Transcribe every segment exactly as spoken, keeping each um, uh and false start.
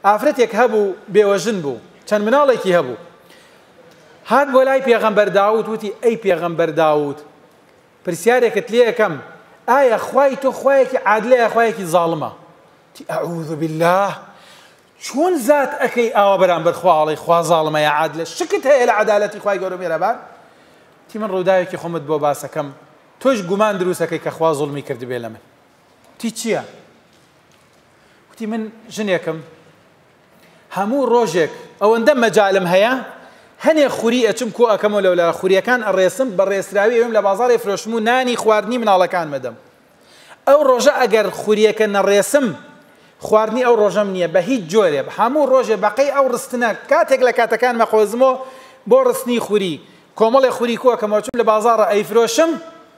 ئافرەتێک هەبوو بێوەژن بوو چەند مناڵێکی هەبوو هات بۆ لای پێغەمبەر داوود وتی ئەی پێغەمبەر داوود پرسیارێکت لێ یەکەم ئایا خوای تۆ خوایەکی عادلەیە خوایەکی زاڵمە تی ئەعوذ بالله چۆن زات ئەکەی ئاوا بەرامبەر خواڵی خوا زاڵمە یا عادلە شکت هەیە لە عەدالەتی خوای گەورە مێرەبان تی من ڕووداوێکی خۆمت بۆ باسەکەم تۆش گومان دروستەکەی کە خوا زوڵمی کردبێ لە من تی چییە وتی من ژنێکم هەموو ڕۆژێک ئەوەندە مەجالم هەیە هەنێ خوری ئەچم کۆ ئەەکەمەوە لەولا خوریەکان ئەڕێسم بە ڕێسراوی ئەوم لە بازاڕی فرۆشم و نانی خواردنی مناڵەکان مەدەم ئەو ڕۆژە ئەگەر خوریەکە نەڕێسم خواردنی ئەو ڕۆژەم نییە بە هیچ جۆرێ هەموو ڕۆژێ بەقەی ئەو ڕستنە کاتێک لە کاتەکان مەخۆزمەوە بۆ ڕستنی خوری کۆمەڵی خوری کۆ ئەەکەمەوە چم لە بازاڕە ئەیفرۆشم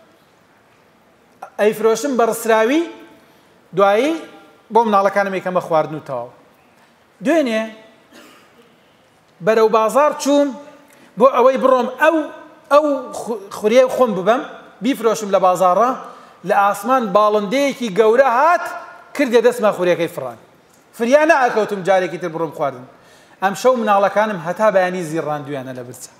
ئەیفرۆشم بە ڕسراوی دوایی بۆ مناڵەکانم یەکەمە خواردن و تەواو دوێنێ بەرەو بازار چووم بۆ ئەوەی بڕۆم ئەو ئەو خوریە خۆم ببەم بیفرۆشم لە بازاڕە لە ئاسمان باڵندەیەکی گەورە هات کردێ دەستمە خوریەکەی فڕان فریان نەئەکەوتم جارێکی تر بڕۆم خواردن ئەم شەو مناڵەکانم هەتا بەیانی زیڕاندویانە لە برسە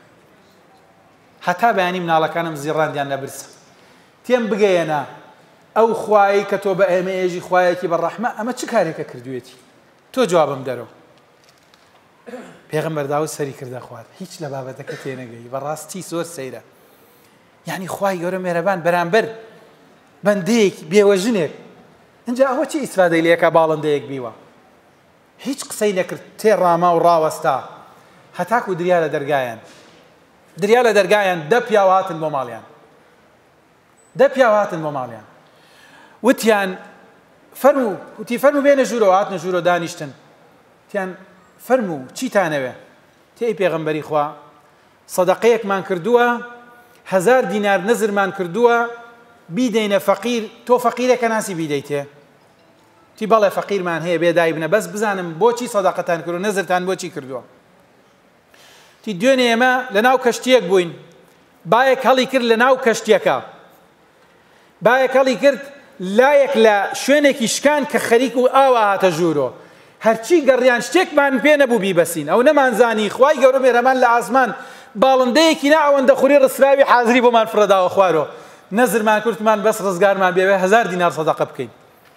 هەتا بەیانی مناڵەکانم زیڕاندیان لە برسە تێم بگەیەنە ئەو خوایی کە تۆ بە ئێمەیەژی خوایەکی بەڕەحمە ئەمە چ کارێکە کردوێتی تۆ جوابم دەرەوە پێغەمبەر داوود سەری کردە خوارد هیچ لە بابەتەکە تێنەگەی بەڕاستی زۆر سەیرە یعنی خوای گەورە مێرەبان بەرامبەر بەندەیەک بێوەژنێک اینجا ئەوە چی ئیسفادەی لێکە باڵندەیەک بیوە هیچ قسەی نەکرد تێڕاما و ڕاوەستا هەتاکو دریا لە دەرگایان دریا لە دەرگایان دە پیاو هاتن بۆ ماڵیان دە پیاو هاتن بۆ ماڵیان وتیان فەرموو وتی فەرموو بێنە ژوورەوە هاتنە ژوورۆ دانیشتن تیان فەرموو چیتانەوێ تێی پێغەمبەری خوا سەدەقەیەکمان کردووە هەزار دینار نەزرمان کردووە بیدەینە فەقیر تۆ فەقیرێکە ناسی بیدەیتێ تی بەڵێ فەقیرمان هەیە بێدای بنە بەس بزانم بۆچی سەدەقەتان کردو نەزرتان بۆچی کردووە تی دوێنێ ئێمە لە ناو کەشتیەک بووین بایەک هەڵی کرد لە ناو کەشتیەکە بایەک هەڵی کرد لایەک لە شوێنێکی شکان کە خەریک و ئاوا هاتە ژوورۆ هەرچی گەڕیان شتێکمان پێ نەبوو بیبەسین ئەو نەمانزانی خوای گەورە مێرەمان لە ئاسمان باڵندەیەکی نا ئەوەندە خوری ڕسراوی حازری بۆمان فڕەداوە خوارۆ نەزرمان کورتمان بەس ڕزگارمان بێوێ هەزار دینار سەدەقە بکەین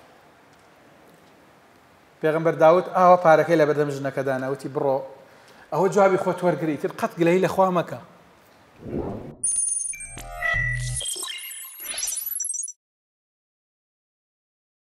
پێغەمبەر داوود ئاوا پارەکەی لە بەردەم ژنەکەدا ناوتی بڕۆ ئەوە جوابی خۆت وەرگری تر قەت گلەی لە خوا مەکە